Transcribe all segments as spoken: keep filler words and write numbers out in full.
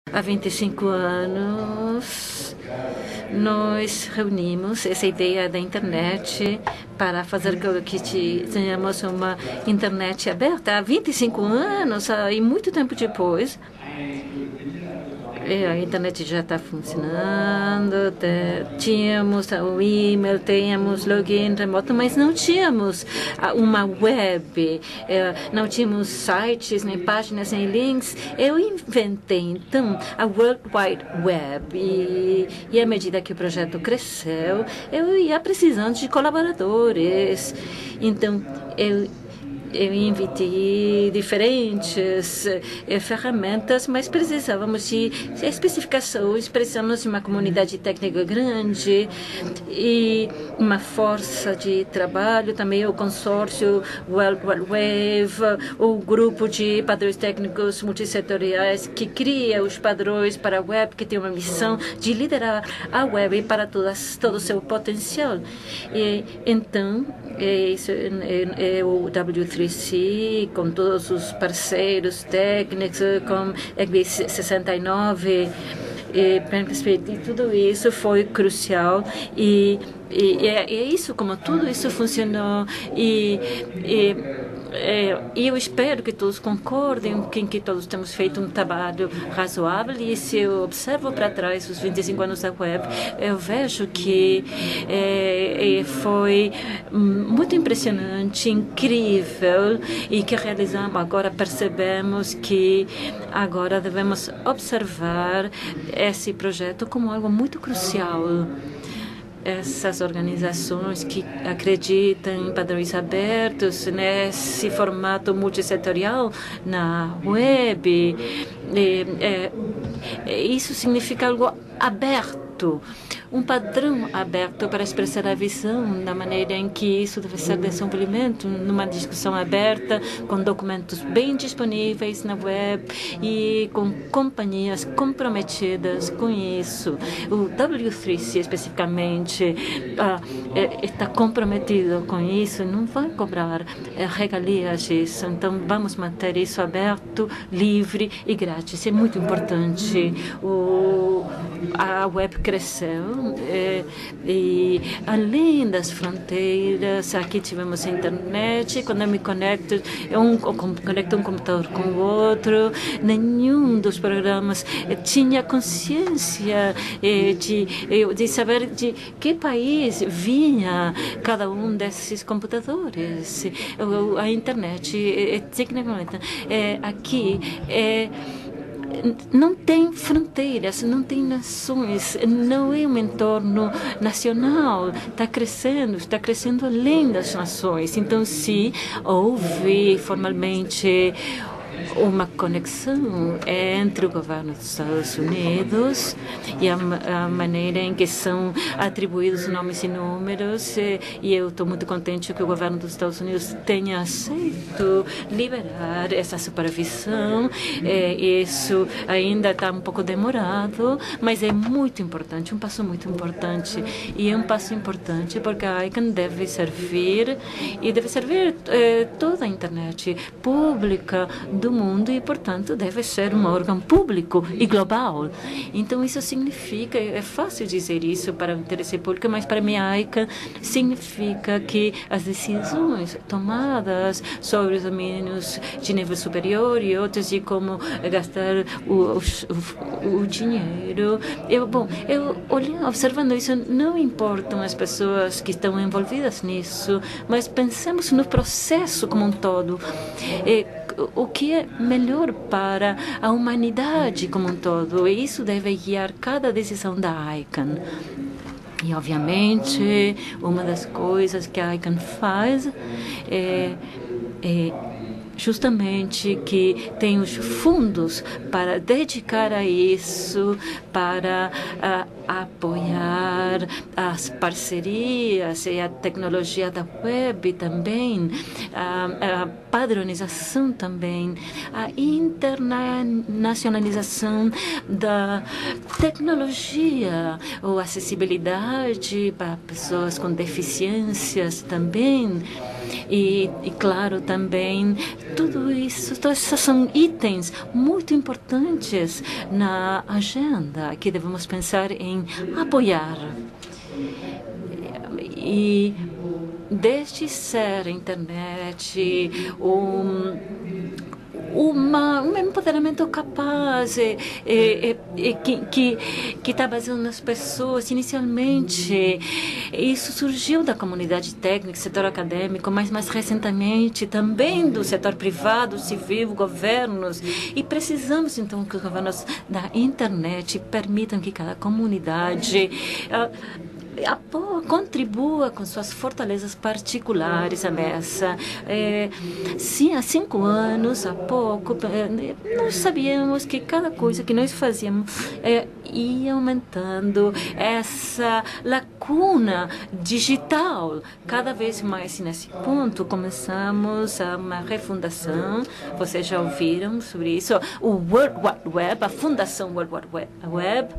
Há vinte e cinco anos, nós reunimos essa ideia da internet para fazer com que tenhamos uma internet aberta. Há vinte e cinco anos, e muito tempo depois, a internet já está funcionando, tínhamos o e-mail, tínhamos login remoto, mas não tínhamos uma web, não tínhamos sites, nem páginas, nem links. Eu inventei, então, a World Wide Web e, e à medida que o projeto cresceu, eu ia precisando de colaboradores. Então, eu Eu inventei diferentes eh, ferramentas, mas precisávamos de especificações, precisamos de uma comunidade técnica grande e uma força de trabalho, também o consórcio World Wide Web, o grupo de padrões técnicos multissetoriais que cria os padrões para a web, que tem uma missão de liderar a web para todas, todo o seu potencial. E, então, é, isso, é, é o W três C, com todos os parceiros técnicos, com E G B sessenta e nove, e, e tudo isso foi crucial e, e, e é isso, como tudo isso funcionou e, e É, eu espero que todos concordem que, que todos temos feito um trabalho razoável e se eu observo para trás os vinte e cinco anos da web, eu vejo que é, foi muito impressionante, incrível e que realizamos, agora percebemos que agora devemos observar esse projeto como algo muito crucial. Essas organizações que acreditam em padrões abertos, nesse formato multissetorial na web, é, é, isso significa algo aberto, um padrão aberto para expressar a visão da maneira em que isso deve ser desenvolvimento, numa discussão aberta, com documentos bem disponíveis na web e com companhias comprometidas com isso. O W três C, especificamente, ah, é, está comprometido com isso, não vai cobrar é, regalias disso. Então, vamos manter isso aberto, livre e grátis. É muito importante. O, a web cresceu. É, e além das fronteiras, aqui tivemos a internet. Quando eu me conecto, eu um, conecto um computador com o outro. Nenhum dos programas eh, tinha consciência eh, de, de saber de que país vinha cada um desses computadores. A internet, é, tecnicamente, é, aqui é não tem fronteiras, não tem nações, não é um entorno nacional, está crescendo, está crescendo além das nações. Então, se houve formalmente uma conexão entre o governo dos Estados Unidos e a, a maneira em que são atribuídos nomes e números, e, e eu estou muito contente que o governo dos Estados Unidos tenha aceito liberar essa supervisão. É, isso ainda está um pouco demorado, mas é muito importante, um passo muito importante, e é um passo importante porque a ICANN deve servir e deve servir é, toda a internet pública do mundo e, portanto, deve ser um órgão público e global. Então, isso significa, é fácil dizer isso para o interesse público, mas para mim a ICANN significa que as decisões tomadas sobre os domínios de nível superior e outros de como gastar o, o, o dinheiro. Eu, bom, eu olhando, observando isso, não importam as pessoas que estão envolvidas nisso, mas pensemos no processo como um todo. É, o que é melhor para a humanidade como um todo. E isso deve guiar cada decisão da ICANN. E, obviamente, uma das coisas que a ICANN faz é, é justamente que tem os fundos para dedicar a isso, para uh, apoiar as parcerias e a tecnologia da web também, a, a padronização também, a internacionalização da tecnologia, ou acessibilidade para pessoas com deficiências também. E, e claro, também, tudo isso, todos esses são itens muito importantes na agenda que devemos pensar em apoiar. E desde ser a internet um, uma, um empoderamento capaz e, e, e, que que que está baseado nas pessoas inicialmente. Isso surgiu da comunidade técnica, setor acadêmico, mas mais recentemente também do setor privado, civil, governos. E precisamos então que os governos da internet permitam que cada comunidade uh, contribua com suas fortalezas particulares a essa. É, sim, há cinco anos, há pouco, nós sabíamos que cada coisa que nós fazíamos é, ia aumentando essa lacuna digital. Cada vez mais nesse ponto, começamos a uma refundação. Vocês já ouviram sobre isso? O World Wide Web, a Fundação World Wide Web,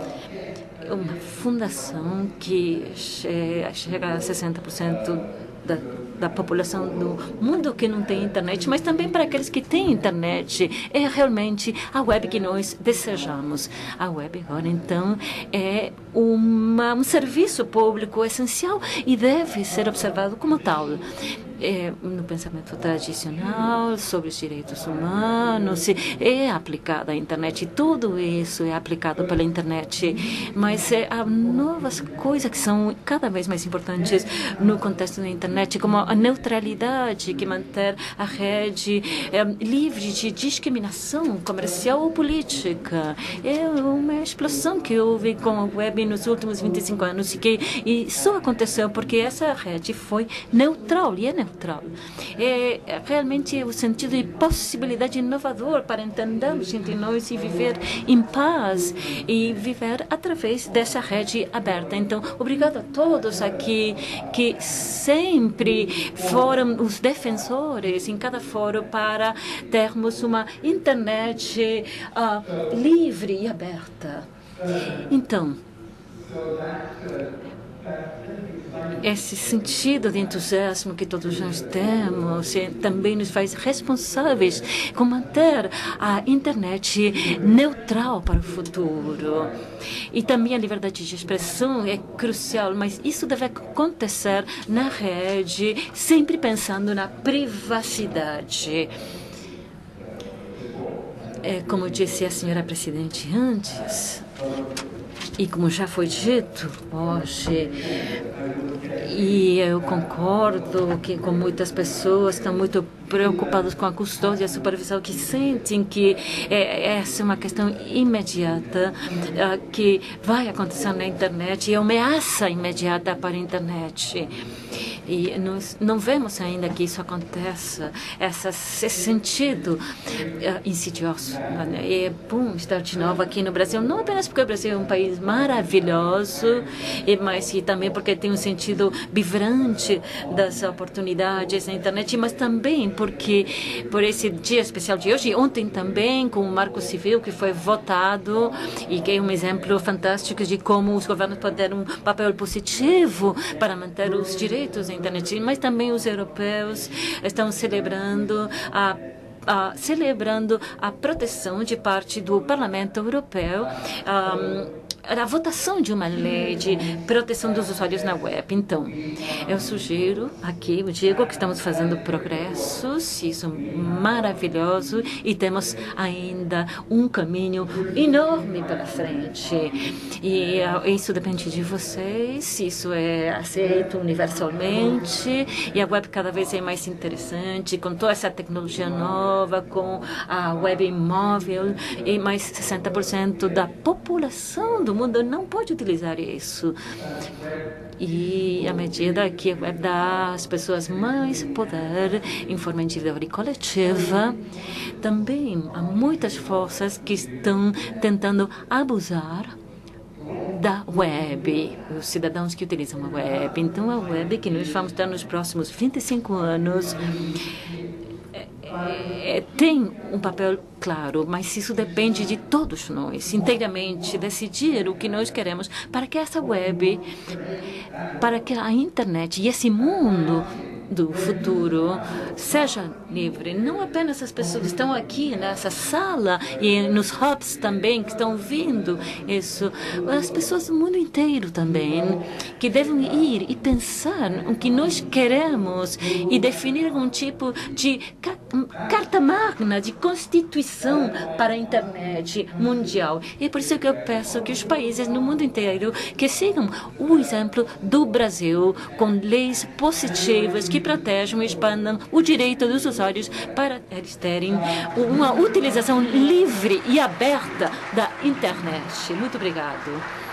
uma fundação que chega a sessenta por cento da, da população do mundo que não tem internet, mas também para aqueles que têm internet. É realmente a web que nós desejamos. A web agora, então, é uma, um serviço público essencial e deve ser observado como tal. É, no pensamento tradicional sobre os direitos humanos é aplicada a internet, tudo isso é aplicado pela internet, mas é, há novas coisas que são cada vez mais importantes no contexto da internet, como a neutralidade, que manter a rede é, livre de discriminação comercial ou política. É uma explosão que houve com a web nos últimos vinte e cinco anos e que e só aconteceu porque essa rede foi neutral e é neutral. É realmente o sentido de possibilidade inovador para entendermos entre nós e viver em paz e viver através dessa rede aberta. Então, obrigado a todos aqui que sempre foram os defensores em cada fórum para termos uma internet uh, livre e aberta. Então, esse sentido de entusiasmo que todos nós temos também nos faz responsáveis por manter a internet neutral para o futuro. E também a liberdade de expressão é crucial, mas isso deve acontecer na rede, sempre pensando na privacidade. É, como disse a senhora presidente antes, e como já foi dito hoje, e eu concordo que com muitas pessoas estão muito preocupadas com a custódia e a supervisão, que sentem que é, essa é uma questão imediata uh, que vai acontecer na internet e é uma ameaça imediata para a internet. E nós não vemos ainda que isso aconteça, essa, esse sentido uh, insidioso. Né? E é bom estar de novo aqui no Brasil, não apenas porque o Brasil é um país maravilhoso, mas e também porque tem um sentido vibrante das oportunidades na internet, mas também porque por esse dia especial de hoje, ontem também com o Marco Civil que foi votado e que é um exemplo fantástico de como os governos podem ter um papel positivo para manter os direitos na internet, mas também os europeus estão celebrando a Uh, celebrando a proteção de parte do Parlamento Europeu, um, a votação de uma lei de proteção dos usuários na web. Então, eu sugiro aqui, eu digo que estamos fazendo progressos, isso é maravilhoso, e temos ainda um caminho enorme pela frente. E uh, isso depende de vocês, isso é aceito universalmente, e a web cada vez é mais interessante, com toda essa tecnologia nova, com a web móvel, e mais sessenta por cento da população do mundo não pode utilizar isso. E à medida que a web dá às pessoas mais poder em forma individual e coletiva, também há muitas forças que estão tentando abusar da web, os cidadãos que utilizam a web. Então, a web que nós vamos ter nos próximos vinte e cinco anos É, tem um papel claro, mas isso depende de todos nós, inteiramente, decidir o que nós queremos para que essa web, para que a internet e esse mundo do futuro seja livre. Não apenas as pessoas que estão aqui nessa sala e nos hubs também, que estão ouvindo isso, as pessoas do mundo inteiro também, que devem ir e pensar o que nós queremos e definir um tipo de ca carta magna, de constituição para a internet mundial. E por isso que eu peço que os países no mundo inteiro que sigam o exemplo do Brasil, com leis positivas que protejam e expandam o direito dos usuários para eles terem uma utilização livre e aberta da internet. Muito obrigado.